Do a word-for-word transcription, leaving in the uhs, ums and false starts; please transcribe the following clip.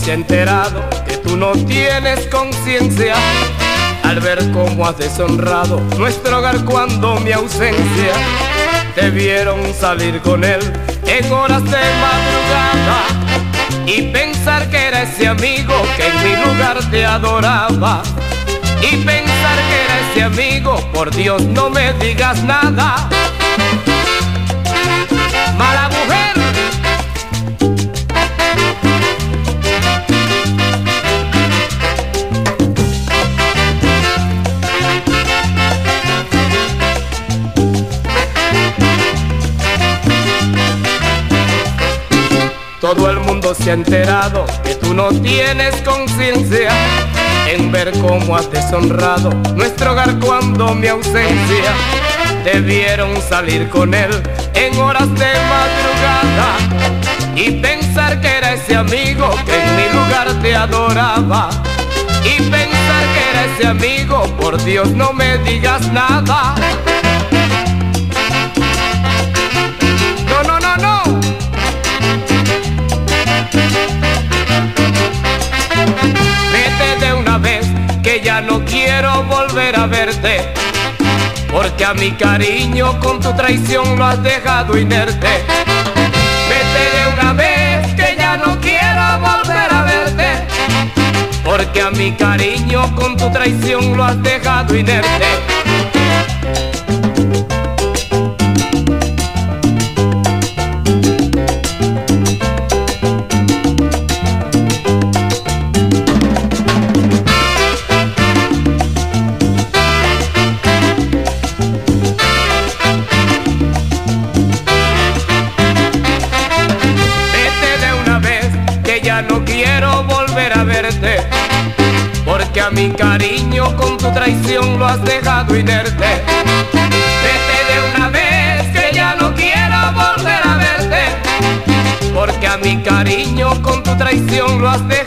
se ha enterado que tú no tienes conciencia al ver cómo has deshonrado nuestro hogar cuando mi ausencia. Te vieron salir con él en horas de madrugada y pensar que era ese amigo que en mi lugar te adoraba. Y pensar que era ese amigo, por Dios no me digas nada. Mala mujer. Todo el mundo se ha enterado que tú no tienes conciencia en ver cómo has deshonrado nuestro hogar cuando mi ausencia. Te vieron salir con él en horas de madrugada y pensar que era ese amigo que en mi lugar te adoraba. Y pensar que era ese amigo, por Dios no me digas nada. No, no, no, no. Vete de una vez, que ya no quiero volver a verte, porque a mi cariño con tu traición lo has dejado inerte. Vete de una vez, que ya no quiero volver a verte, porque a mi cariño con tu traición lo has dejado inerte. Ya no quiero volver a verte, porque a mi cariño con tu traición lo has dejado inerte. Vete de una vez, que ya no quiero volver a verte, porque a mi cariño con tu traición lo has dejado